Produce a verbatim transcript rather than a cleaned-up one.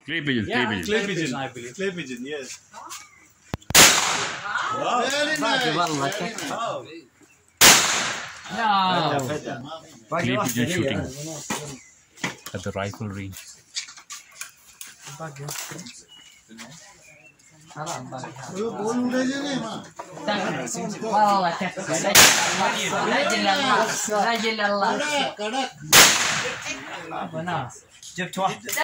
Clay pigeon, Yeah, clay pigeon. clay pigeon, I believe. Clay pigeon, yes. Wow. Very nice. Wow. No. Clay pigeon shooting at the rifle range. والله تكفى رجل الله رجل الله Kadak, kadak. ابو ناس جبت واحدة.